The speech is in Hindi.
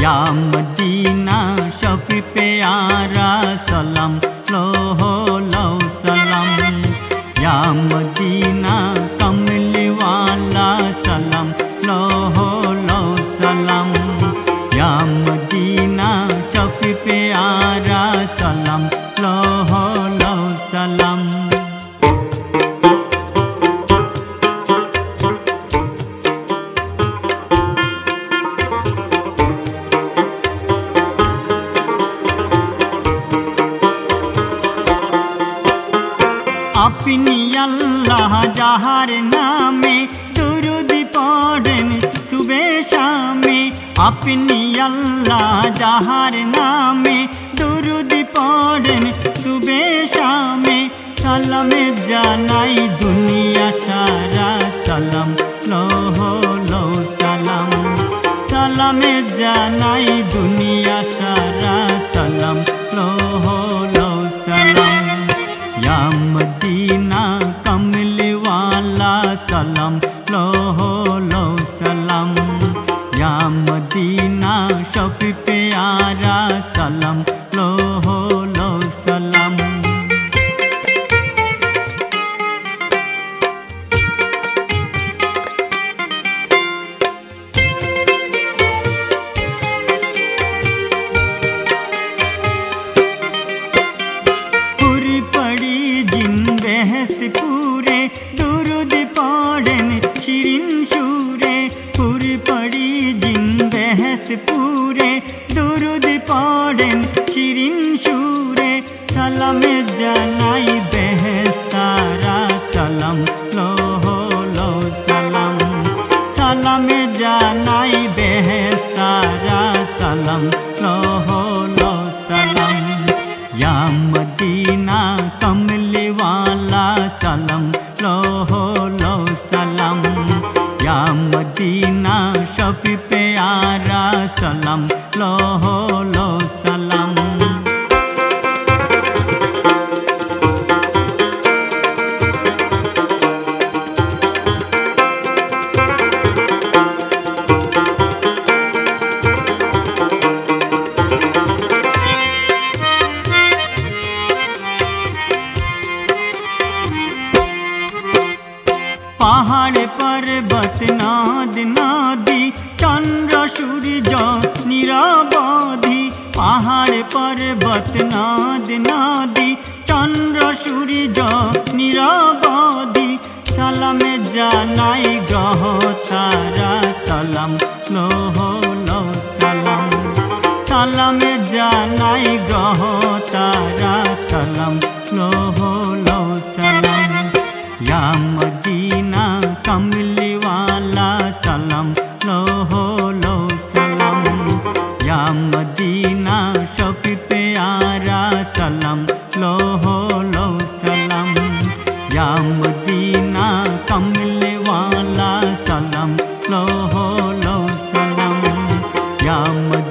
या मदीना शफी प्यारा सलाम लोहो लो सलाम। या मदीना कमली वाला सलाम लोहो लो सलाम। या मदीना शफी प्यारा सलाम लोहो लो सलाम। अपनी अल्लाह जहार नामे दुरूद पढ़ेन सुबह शामे। अपनी अल्लाह जहार नामे दुरूद पढ़ेन सुबह शामे। सलाम जानाई दुनिया सारा सलाम लोहो लो सलाम। सलाम जानाई दुनिया सारा सलाम लोहो लो सलाम। या मदीना कमली वाला सलाम लोहो लो सलाम। या मदीना शफी प्यारा सलाम लोहो लो सलाम। पूरे दुरूद पढ़ेन शिरीन सुरे। पूरी पड़ी जिन बेहस्त पूरे दुरूद पढ़ेन शिरीन सुरे। सलाम जानाई बेहस्तारा सलाम लोहो लो सलाम। सलाम जानाई बेहस्तारा सलाम लोहो लो सलाम। या मदीना कमली वाला सलाम लोहो लो सलाम। या मदीना शफी प्यारा सलाम लोहो लो सलाम। पहाड़ पर्वत नद नदी चंद्र सूर्य निरवधि। पहाड़ पर्वत नद नदी चंद्र सूर्य निरवधि। सलाम जानाई ग्रह तारा सलाम लोहो लो सलाम। सलाम जानाई ग्रह तारा सलाम लोहो लो सलाम। या मदीना कमली वाला सलाम लोहो लो सलाम। या मदीना शफी प्यारा सलाम लोहो लो सलाम। या मदीना कमली वाला सलाम लोहो लो सलाम। या